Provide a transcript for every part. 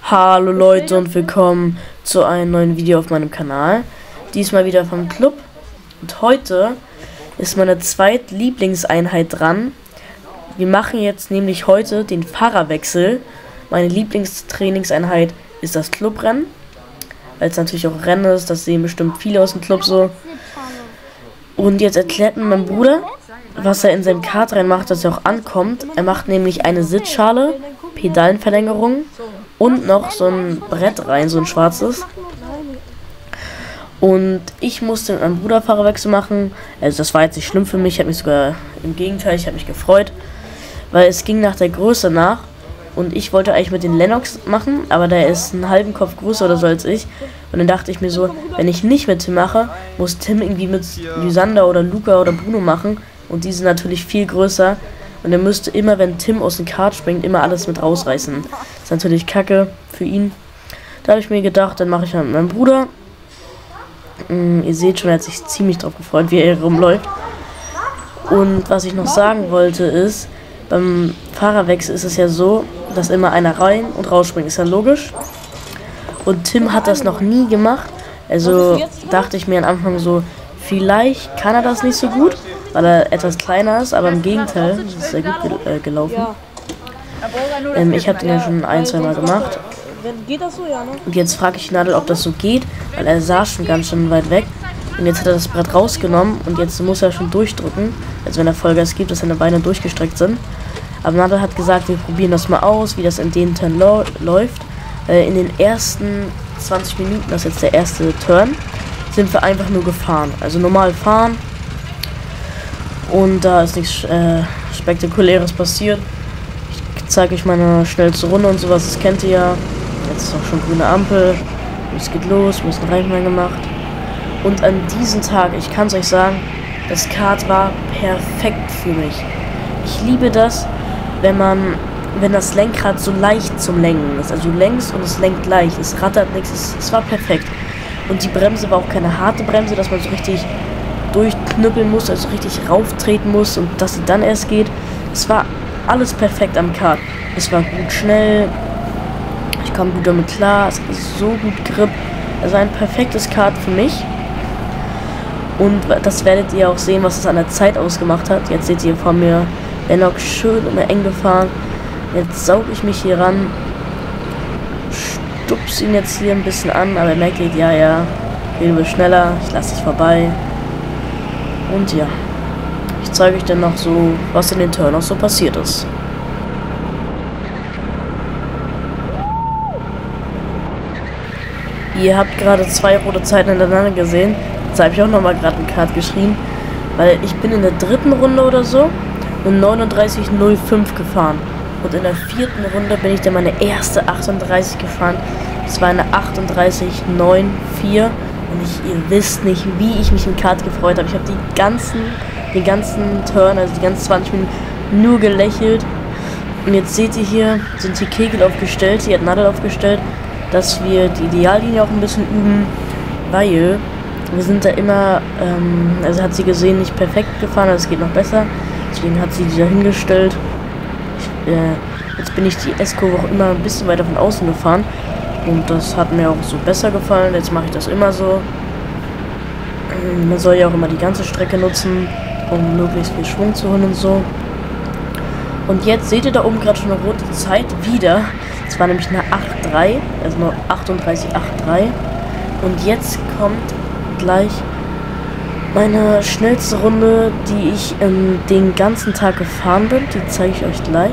Hallo Leute und willkommen zu einem neuen Video auf meinem Kanal. Diesmal wieder vom Club. Und heute ist meine zweitlieblingseinheit dran. Wir machen jetzt nämlich heute den Fahrerwechsel. Meine Lieblingstrainingseinheit ist das Clubrennen. Weil es natürlich auch Rennen ist, das sehen bestimmt viele aus dem Club so. Und jetzt erklärt mir mein Bruder, was er in seinem Kart reinmacht, dass er auch ankommt. Er macht nämlich eine Sitzschale, Pedalenverlängerung und noch so ein Brett rein, so ein schwarzes. Und ich musste mit meinem Bruder Fahrerwechsel machen. Also das war jetzt nicht schlimm für mich, ich habe mich sogar, im Gegenteil, ich habe mich gefreut. Weil es ging nach der Größe nach. Und ich wollte eigentlich mit den Lennox machen, aber der ist einen halben Kopf größer oder so als ich. Und dann dachte ich mir so, wenn ich nicht mit Tim mache, muss Tim irgendwie mit Lysander oder Luca oder Bruno machen. Und die sind natürlich viel größer. Und er müsste immer, wenn Tim aus dem Kart springt, immer alles mit rausreißen. Das ist natürlich kacke für ihn. Da habe ich mir gedacht, dann mache ich mit meinem Bruder. Ihr seht schon, er hat sich ziemlich drauf gefreut, wie er hier rumläuft. Und was ich noch sagen wollte ist, beim Fahrerwechsel ist es ja so, dass immer einer rein und rausspringt. Ist ja logisch. Und Tim hat das noch nie gemacht. Also dachte ich mir am Anfang so, vielleicht kann er das nicht so gut, weil er etwas kleiner ist, aber im Gegenteil, das ist sehr gut gelaufen. Ich habe den ja schon ein, zwei Mal gemacht. Und jetzt frage ich Nadel, ob das so geht, weil er saß schon ganz schön weit weg. Und jetzt hat er das Brett rausgenommen und jetzt muss er schon durchdrücken, also wenn er Vollgas gibt, dass seine Beine durchgestreckt sind. Aber Nadel hat gesagt, wir probieren das mal aus, wie das in den Turn läuft. In den ersten 20 Minuten, das ist jetzt der erste Turn, sind wir einfach nur gefahren. Also normal fahren. Und da ist nichts Spektakuläres passiert. Ich zeige euch meine schnellste Runde und sowas, das kennt ihr ja. Jetzt ist auch schon grüne Ampel. Es geht los, wir müssen Reifen gemacht. Und an diesem Tag, ich kann es euch sagen, das Kart war perfekt für mich. Ich liebe das, wenn das Lenkrad so leicht zum Lenken ist. Also du lenkst und es lenkt leicht, es rattert nichts, es war perfekt. Und die Bremse war auch keine harte Bremse, dass man so richtig durchknüppeln muss, also richtig rauftreten muss und dass sie dann erst geht. Es war alles perfekt am Kart. Es war gut schnell, ich kam gut damit klar, es ist so gut Grip. Also ein perfektes Kart für mich. Und das werdet ihr auch sehen, was es an der Zeit ausgemacht hat. Jetzt seht ihr vor mir Lennox schön immer eng gefahren. Jetzt sauge ich mich hier ran, stups ihn jetzt hier ein bisschen an, aber er merkt, ja, gehen wir schneller, ich lasse dich vorbei. Und ja, ich zeige euch dann noch so, was in den Turn noch so passiert ist. Ihr habt gerade zwei rote Zeiten hintereinander gesehen. Jetzt habe ich auch nochmal gerade einen Kart geschrien, weil ich bin in der dritten Runde oder so mit 39,05 gefahren. Und in der vierten Runde bin ich dann meine erste 38 gefahren. Das war eine 38,94. Und ihr wisst nicht, wie ich mich im Kart gefreut habe. Ich habe den ganzen Turn, also die ganzen 20 Minuten, nur gelächelt. Und jetzt seht ihr hier, sind die Kegel aufgestellt, die hat Nadel aufgestellt, dass wir die Ideallinie auch ein bisschen üben, weil wir sind da immer, also hat sie gesehen, nicht perfekt gefahren, also es geht noch besser. Deswegen hat sie die da hingestellt. Jetzt bin ich die S-Kurve auch immer ein bisschen weiter von außen gefahren. Und das hat mir auch so besser gefallen. Jetzt mache ich das immer so. Man soll ja auch immer die ganze Strecke nutzen, um möglichst viel Schwung zu holen und so. Und jetzt seht ihr da oben gerade schon eine rote Zeit wieder. Es war nämlich eine 8,3, also nur 38,83. Und jetzt kommt gleich meine schnellste Runde, die ich den ganzen Tag gefahren bin. Die zeige ich euch gleich.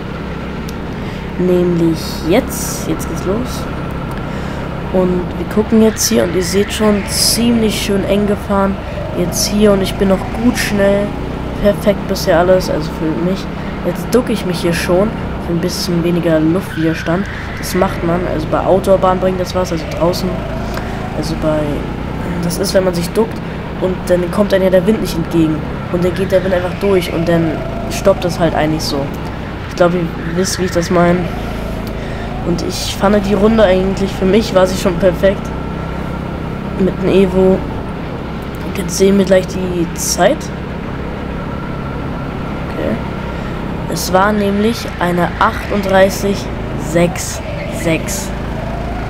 Nämlich jetzt. Jetzt geht's los. Und wir gucken jetzt hier und ihr seht schon, ziemlich schön eng gefahren. Jetzt hier und ich bin noch gut schnell. Perfekt bisher alles, also für mich. Jetzt ducke ich mich hier schon für ein bisschen weniger Luftwiderstand. Das macht man, also bei Outdoorbahn bringt das was, also draußen. Also das ist, wenn man sich duckt und dann kommt einem ja der Wind nicht entgegen. Und dann geht der Wind einfach durch und dann stoppt das halt eigentlich so. Ich glaube, ihr wisst, wie ich das meine. Und ich fand die Runde eigentlich, für mich war sie schon perfekt. Mit dem Evo. Und jetzt sehen wir gleich die Zeit. Okay. Es war nämlich eine 38,66.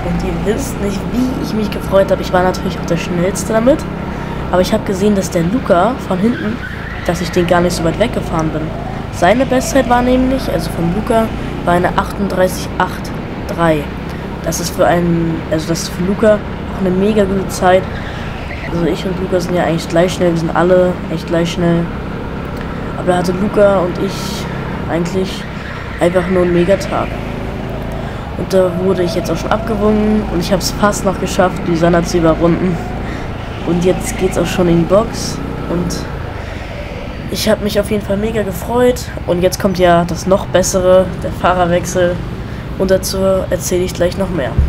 Und ihr wisst nicht, wie ich mich gefreut habe. Ich war natürlich auch der Schnellste damit. Aber ich habe gesehen, dass der Luca von hinten, dass ich den gar nicht so weit weggefahren bin. Seine Bestzeit war nämlich, also von Luca, war eine 38,83. Das ist für Luca auch eine mega gute Zeit. Also ich und Luca sind ja eigentlich gleich schnell, wir sind alle echt gleich schnell. Aber da hatte Luca und ich eigentlich einfach nur einen Megatag. Und da wurde ich jetzt auch schon abgewungen und ich habe es fast noch geschafft, die Susanna zu überrunden. Und jetzt geht's auch schon in die Box und ich habe mich auf jeden Fall mega gefreut. Und jetzt kommt ja das noch bessere, der Fahrerwechsel. Und dazu erzähle ich gleich noch mehr.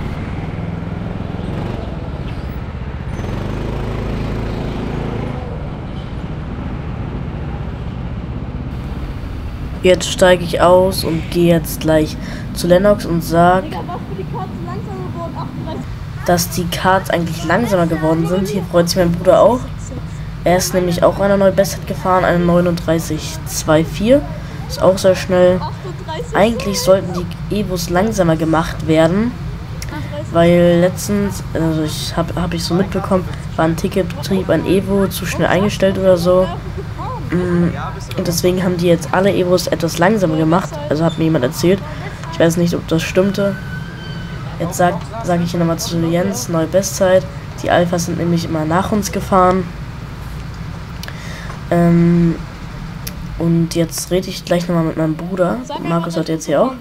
Jetzt steige ich aus und gehe jetzt gleich zu Lennox und sage, dass die Karts eigentlich langsamer geworden sind. Hier freut sich mein Bruder auch. Er ist nämlich auch eine neue Bestzeit gefahren, eine 39,24. Ist auch sehr schnell. Eigentlich sollten die Evos langsamer gemacht werden, weil letztens, also hab ich so mitbekommen, war ein Ticketbetrieb, ein Evo zu schnell eingestellt oder so. Und deswegen haben die jetzt alle Evos etwas langsamer gemacht. Also hat mir jemand erzählt. Ich weiß nicht, ob das stimmte. Jetzt sag ich hier nochmal zu Jens, neue Bestzeit. Die Alphas sind nämlich immer nach uns gefahren. Und jetzt rede ich gleich nochmal mit meinem Bruder. Markus hat jetzt hier auch.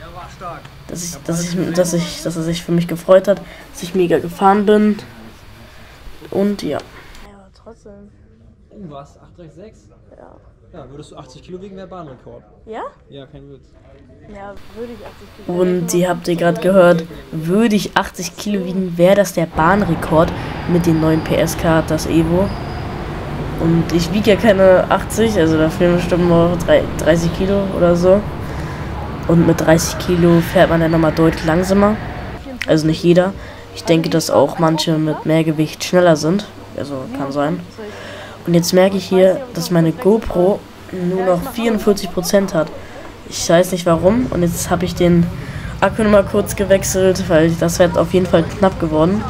Dass er sich für mich gefreut hat, dass ich mega gefahren bin. Und ja. Ja, trotzdem. Was? 836? Ja. Ja, würdest du 80 Kilo wiegen, wäre Bahnrekord. Ja? Ja, kein Witz. Ja, würde ich 80 Kilo. Und ihr habt ihr gerade gehört, würde ich 80 Kilo wiegen, wäre das der Bahnrekord mit den neuen PS-Kart, das Evo. Und ich wiege ja keine 80, also da fehlen bestimmt noch 30 Kilo oder so. Und mit 30 Kilo fährt man dann nochmal deutlich langsamer. Also nicht jeder. Ich denke, dass auch manche mit mehr Gewicht schneller sind. Also kann sein. Und jetzt merke ich hier, dass meine GoPro nur noch 44% hat. Ich weiß nicht warum. Und jetzt habe ich den Akku nochmal kurz gewechselt, weil das wäre auf jeden Fall knapp geworden.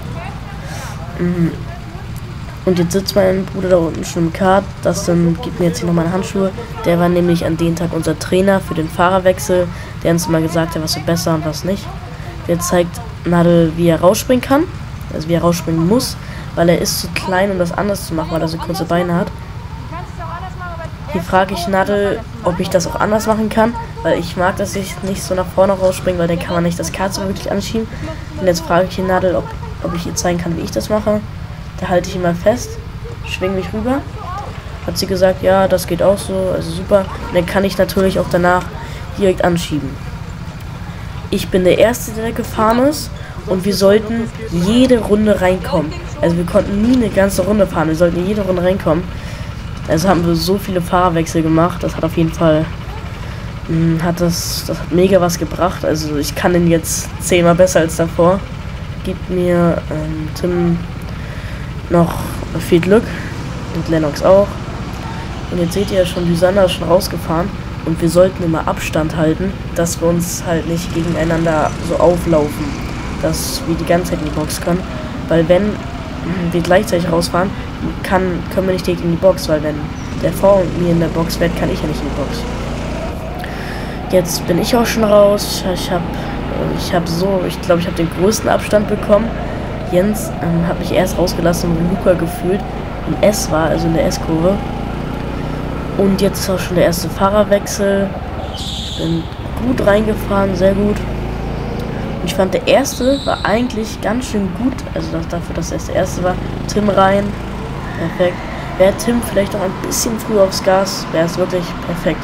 Und jetzt sitzt mein Bruder da unten schon im Kart. Das dann gibt mir jetzt hier noch meine Handschuhe. Der war nämlich an dem Tag unser Trainer für den Fahrerwechsel, der uns immer gesagt hat, was wir besser und was nicht. Der zeigt Nadel, wie er rausspringen kann, also wie er rausspringen muss, weil er ist zu klein, um das anders zu machen, weil er so kurze Beine hat. Hier frage ich Nadel, ob ich das auch anders machen kann, weil ich mag, dass ich nicht so nach vorne rausspringe, weil dann kann man nicht das Kart so wirklich anschieben. Und jetzt frage ich Nadel, ob ich ihr zeigen kann, wie ich das mache. Da halte ich ihn mal fest, schwinge mich rüber. Hat sie gesagt, ja, das geht auch so, also super. Und dann kann ich natürlich auch danach direkt anschieben. Ich bin der Erste, der gefahren ist und wir sollten jede Runde reinkommen. Also wir konnten nie eine ganze Runde fahren, wir sollten jede Runde reinkommen. Also haben wir so viele Fahrerwechsel gemacht, das hat auf jeden Fall, das hat mega was gebracht. Also ich kann den jetzt 10-mal besser als davor. Gibt mir Tim noch viel Glück und Lennox auch. Und jetzt seht ihr ja schon, die Susanna ist schon rausgefahren. Und wir sollten immer Abstand halten, dass wir uns halt nicht gegeneinander so auflaufen, dass wir die ganze Zeit in die Box können. Weil wenn wir gleichzeitig rausfahren, können wir nicht direkt in die Box, weil wenn der vor mir in der Box fährt, kann ich ja nicht in die Box. Jetzt bin ich auch schon raus. Ich glaube, ich habe den größten Abstand bekommen. Jens hat mich erst rausgelassen, wo Luca gefühlt im S war, also in der S-Kurve. Und jetzt ist auch schon der erste Fahrerwechsel. Ich bin gut reingefahren, sehr gut. Und ich fand, der erste war eigentlich ganz schön gut. Also dafür, dass es der erste war. Tim rein. Perfekt. Wäre Tim vielleicht noch ein bisschen früher aufs Gas, wäre es wirklich perfekt.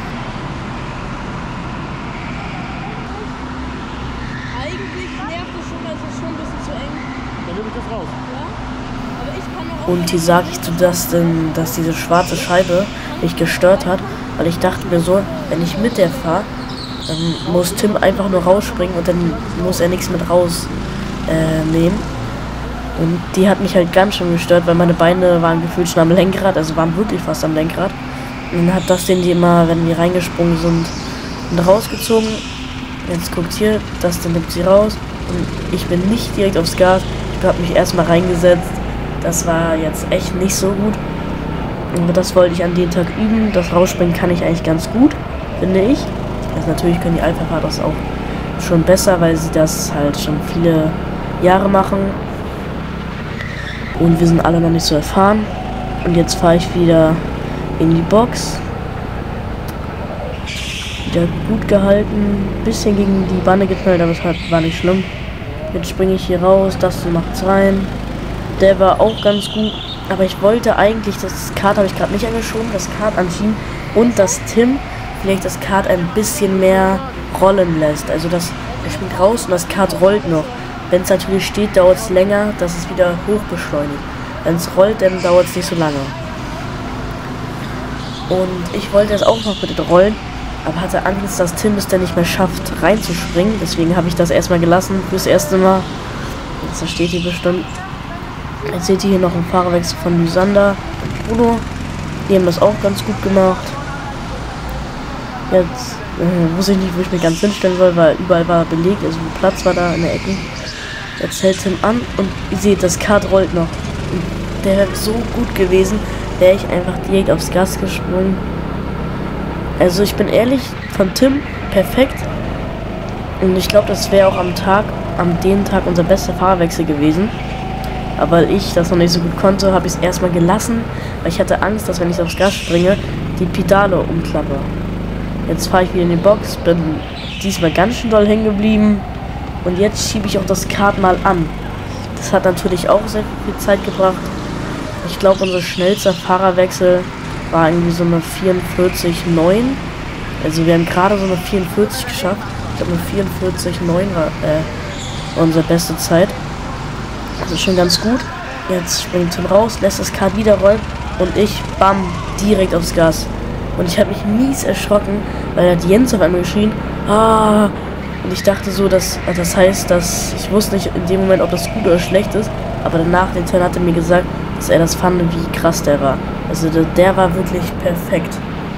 Eigentlich nervt es schon, weil es ist schon ein bisschen zu eng. Dann nehme ich das raus. Ja? Aber ich kann noch. Und hier sage ich zu Dustin, dass diese schwarze Scheibe mich gestört hat, weil ich dachte mir so, wenn ich mit der fahre, dann muss Tim einfach nur rausspringen und dann muss er nichts mit rausnehmen. Und die hat mich halt ganz schön gestört, weil meine Beine waren gefühlt schon am Lenkrad, also waren wirklich fast am Lenkrad. Und dann hat Dustin die immer, wenn die reingesprungen sind, rausgezogen. Jetzt guckt hier, Dustin nimmt sie raus und ich bin nicht direkt aufs Gas. Ich habe mich erstmal reingesetzt. Das war jetzt echt nicht so gut. Aber das wollte ich an dem Tag üben. Das Rausspringen kann ich eigentlich ganz gut, finde ich. Also natürlich können die Alpha-Fahrer das auch schon besser, weil sie das halt schon viele Jahre machen. Und wir sind alle noch nicht so erfahren. Und jetzt fahre ich wieder in die Box. Wieder gut gehalten. Bisschen gegen die Bande geknallt, aber es war nicht schlimm. Jetzt springe ich hier raus. Das macht's rein. Der war auch ganz gut. Aber ich wollte eigentlich, das Kart habe ich gerade nicht angeschoben, das Kart anschieben. Und dass Tim vielleicht das Kart ein bisschen mehr rollen lässt. Also er springt raus und das Kart rollt noch. Wenn es natürlich steht, dauert es länger, dass es wieder hochbeschleunigt. Wenn es rollt, dann dauert es nicht so lange. Und ich wollte das auch noch mit rollen, aber hatte Angst, dass Tim es dann nicht mehr schafft, reinzuspringen. Deswegen habe ich das erstmal gelassen fürs erste Mal. Jetzt steht hier bestimmt. Jetzt seht ihr hier noch einen Fahrerwechsel von Lysander und Bruno. Die haben das auch ganz gut gemacht. Jetzt wusste ich nicht, wo ich mich ganz hinstellen soll, weil überall war belegt, also Platz war da in der Ecke. Jetzt hält Tim an und ihr seht, das Kart rollt noch. Und der wäre so gut gewesen, wäre ich einfach direkt aufs Gas gesprungen. Also ich bin ehrlich, von Tim perfekt. Und ich glaube, das wäre auch an dem Tag unser bester Fahrerwechsel gewesen. Aber weil ich das noch nicht so gut konnte, habe ich es erstmal gelassen, weil ich hatte Angst, dass wenn ich aufs Gas springe, die Pedale umklappe. Jetzt fahre ich wieder in die Box, bin diesmal ganz schön doll hängen geblieben und jetzt schiebe ich auch das Kart mal an. Das hat natürlich auch sehr viel Zeit gebracht. Ich glaube, unser schnellster Fahrerwechsel war irgendwie so eine 44,9. Also wir haben gerade so eine 44 geschafft. Ich glaube, eine 44,9 war unsere beste Zeit. Also schon ganz gut. Jetzt springt Tim raus, lässt das Kart wieder rollen und ich, bam, direkt aufs Gas. Und ich habe mich mies erschrocken, weil hat Jens auf einmal geschrien, ah! Und ich dachte so, das heißt, dass ich wusste nicht in dem Moment, ob das gut oder schlecht ist, aber danach, den Turn, hat er mir gesagt, dass er das fand, wie krass der war. Also der war wirklich perfekt.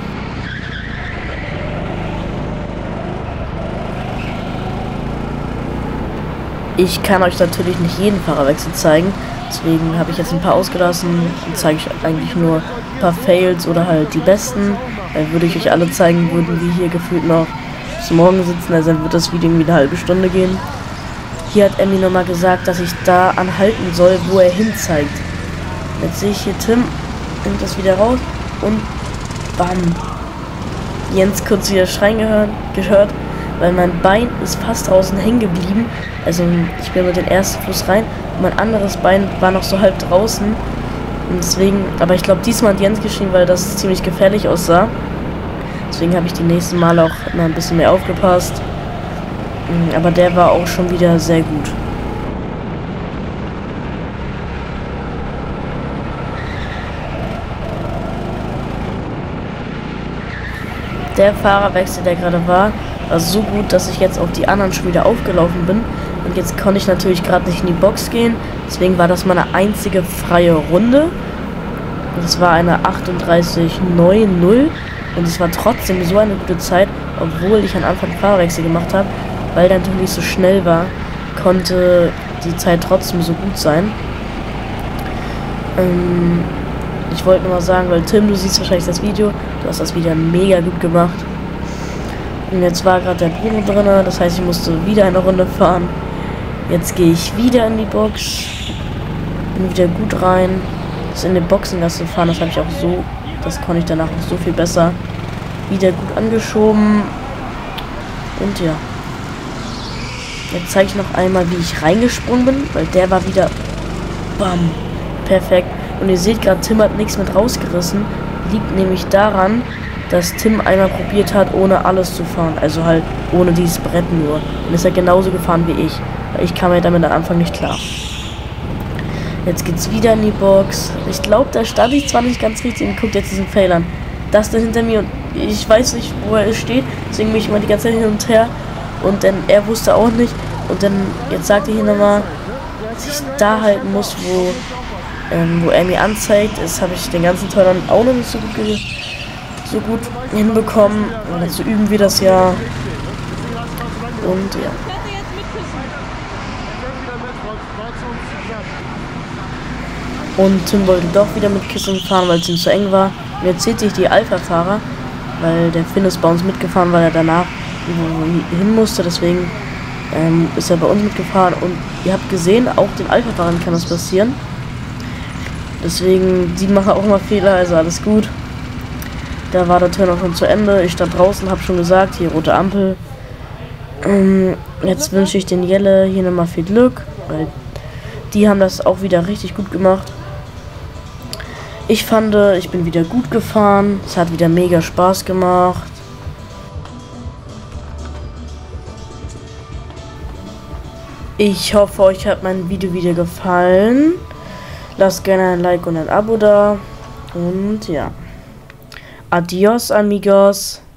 Ich kann euch natürlich nicht jeden Fahrerwechsel zeigen, deswegen habe ich jetzt ein paar ausgelassen und zeige ich eigentlich nur ein paar Fails oder halt die besten. Würde ich euch alle zeigen, würden wir hier gefühlt noch bis morgen sitzen, also dann wird das Video irgendwie eine halbe Stunde gehen. Hier hat Emmy nochmal gesagt, dass ich da anhalten soll, wo er hin zeigt. Jetzt sehe ich hier Tim, nimmt das wieder raus und bam. Jens kurz wieder schreien gehört, weil mein Bein ist fast draußen hängen geblieben. Also ich bin mit dem ersten Fuß rein und mein anderes Bein war noch so halb draußen. Und deswegen, aber ich glaube, diesmal hat Jens geschrien, weil das ziemlich gefährlich aussah. Deswegen habe ich die nächsten Male auch immer ein bisschen mehr aufgepasst. Aber der war auch schon wieder sehr gut. Der Fahrerwechsel, der gerade war so gut, dass ich jetzt auf die anderen schon wieder aufgelaufen bin. Und jetzt konnte ich natürlich gerade nicht in die Box gehen. Deswegen war das meine einzige freie Runde. Und es war eine 38,90. Und es war trotzdem so eine gute Zeit, obwohl ich am Anfang Fahrerwechsel gemacht habe. Weil der natürlich so schnell war, konnte die Zeit trotzdem so gut sein. Ich wollte nur mal sagen, weil Tim, du siehst wahrscheinlich das Video, du hast das Video mega gut gemacht. Und jetzt war gerade der Bruno drin, das heißt, ich musste wieder eine Runde fahren. Jetzt gehe ich wieder in die Box, bin wieder gut rein. Das in den Boxengasse fahren, das habe ich auch so, das konnte ich danach auch so viel besser. Wieder gut angeschoben. Und ja. Jetzt zeige ich noch einmal, wie ich reingesprungen bin, weil der war wieder, bam, perfekt. Und ihr seht gerade, Tim hat nichts mit rausgerissen. Liegt nämlich daran, dass Tim einmal probiert hat, ohne alles zu fahren. Also halt ohne dieses Brett nur. Und ist er genauso gefahren wie ich. Weil ich kam ja damit am Anfang nicht klar. Jetzt geht's wieder in die Box. Ich glaube, da stand ich zwar nicht ganz richtig. Und guckt jetzt diesen Fail an. Das da hinter mir. Und ich weiß nicht, wo er steht. Deswegen bin ich immer die ganze Zeit hin und her. Und dann, er wusste auch nicht. Und dann, jetzt sagt er hier nochmal, dass ich da halten muss, wo er mir anzeigt. Das habe ich den ganzen Teil dann auch noch nicht so gut hinbekommen. Und dazu üben wir das ja. Und ja. Und Tim wollte doch wieder mit Kissen fahren, weil es ihm zu eng war. Und jetzt zählt sich die Alpha-Fahrer, weil der Finn ist bei uns mitgefahren, weil er danach irgendwo hin musste. Deswegen ist er bei uns mitgefahren. Und ihr habt gesehen, auch den Alpha-Fahrern kann das passieren. Deswegen, die machen auch immer Fehler, also alles gut. Da war der Turn auch schon zu Ende. Ich stand draußen, habe schon gesagt, hier rote Ampel. Jetzt wünsche ich den Jelle hier nochmal viel Glück, weil die haben das auch wieder richtig gut gemacht. Ich fand, ich bin wieder gut gefahren. Es hat wieder mega Spaß gemacht. Ich hoffe, euch hat mein Video wieder gefallen. Lasst gerne ein Like und ein Abo da. Und ja. Adios, amigos.